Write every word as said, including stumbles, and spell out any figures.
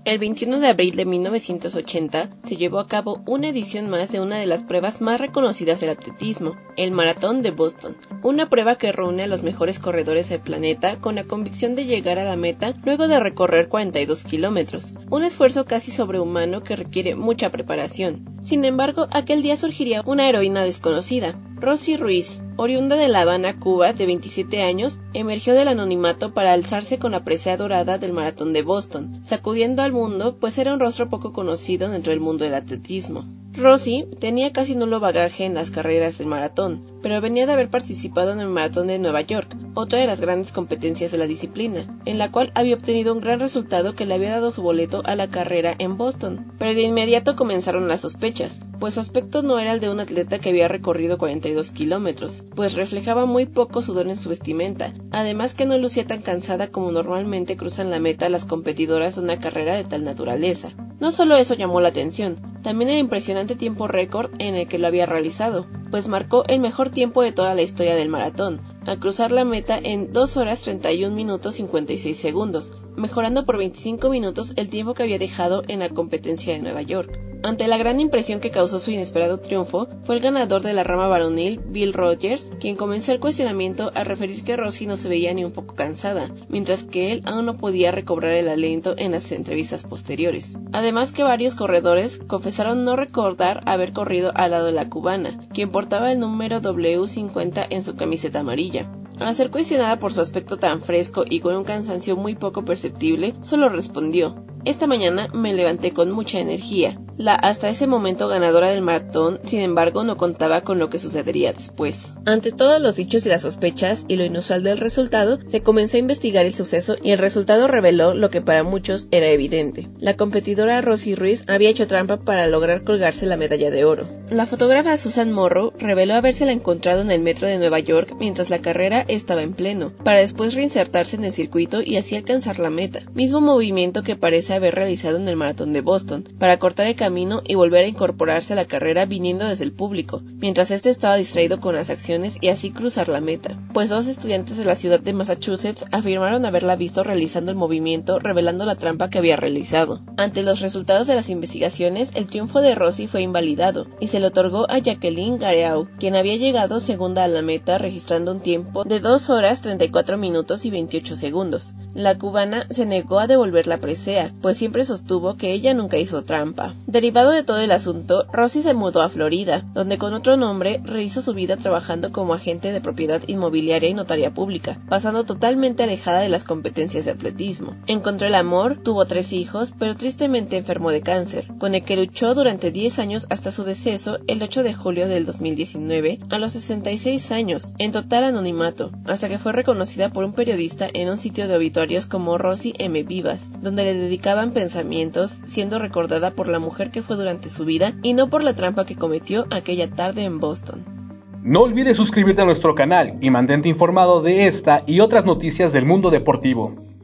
El veintiuno de abril de mil novecientos ochenta se llevó a cabo una edición más de una de las pruebas más reconocidas del atletismo, el Maratón de Boston, una prueba que reúne a los mejores corredores del planeta con la convicción de llegar a la meta luego de recorrer cuarenta y dos kilómetros, un esfuerzo casi sobrehumano que requiere mucha preparación. Sin embargo, aquel día surgiría una heroína desconocida. Rosy Ruiz, oriunda de La Habana, Cuba, de veintisiete años, emergió del anonimato para alzarse con la presea dorada del Maratón de Boston, sacudiendo al mundo, pues era un rostro poco conocido dentro del mundo del atletismo. Rosy tenía casi nulo bagaje en las carreras del maratón, pero venía de haber participado en el Maratón de Nueva York, otra de las grandes competencias de la disciplina, en la cual había obtenido un gran resultado que le había dado su boleto a la carrera en Boston. Pero de inmediato comenzaron las sospechas, pues su aspecto no era el de un atleta que había recorrido cuarenta y dos kilómetros, pues reflejaba muy poco sudor en su vestimenta, además que no lucía tan cansada como normalmente cruzan la meta las competidoras de una carrera de tal naturaleza. No solo eso llamó la atención, también el impresionante tiempo récord en el que lo había realizado, pues marcó el mejor tiempo de toda la historia del maratón, al cruzar la meta en dos horas treinta y un minutos cincuenta y seis segundos, mejorando por veinticinco minutos el tiempo que había dejado en la competencia de Nueva York. Ante la gran impresión que causó su inesperado triunfo, fue el ganador de la rama varonil, Bill Rogers, quien comenzó el cuestionamiento al referir que Rosy no se veía ni un poco cansada, mientras que él aún no podía recobrar el aliento en las entrevistas posteriores. Además que varios corredores confesaron no recordar haber corrido al lado de la cubana, quien portaba el número doble u cincuenta en su camiseta amarilla. Al ser cuestionada por su aspecto tan fresco y con un cansancio muy poco perceptible, solo respondió: "Esta mañana me levanté con mucha energía". La hasta ese momento ganadora del maratón, sin embargo, no contaba con lo que sucedería después. Ante todos los dichos y las sospechas y lo inusual del resultado, se comenzó a investigar el suceso y el resultado reveló lo que para muchos era evidente. La competidora Rosy Ruiz había hecho trampa para lograr colgarse la medalla de oro. La fotógrafa Susan Morrow reveló habérsela encontrado en el metro de Nueva York mientras la carrera estaba en pleno, para después reinsertarse en el circuito y así alcanzar la meta, mismo movimiento que parece haber realizado en el maratón de Boston, para cortar el camino y volver a incorporarse a la carrera viniendo desde el público, mientras este estaba distraído con las acciones y así cruzar la meta, pues dos estudiantes de la ciudad de Massachusetts afirmaron haberla visto realizando el movimiento, revelando la trampa que había realizado. Ante los resultados de las investigaciones, el triunfo de Rosy fue invalidado y se le otorgó a Jacqueline Gareau, quien había llegado segunda a la meta registrando un tiempo de dos horas treinta y cuatro minutos y veintiocho segundos. La cubana se negó a devolver la presea, pues siempre sostuvo que ella nunca hizo trampa. Derivado de todo el asunto, Rosy se mudó a Florida, donde con otro nombre rehizo su vida trabajando como agente de propiedad inmobiliaria y notaria pública, pasando totalmente alejada de las competencias de atletismo. Encontró el amor, tuvo tres hijos, pero tristemente enfermó de cáncer, con el que luchó durante diez años hasta su deceso el ocho de julio del dos mil diecinueve, a los sesenta y seis años, en total anonimato, hasta que fue reconocida por un periodista en un sitio de obituarios como Rosy M. Vivas, donde le dedicaban pensamientos, siendo recordada por la mujer que fue durante su vida y no por la trampa que cometió aquella tarde en Boston. No olvides suscribirte a nuestro canal y mantente informado de esta y otras noticias del mundo deportivo.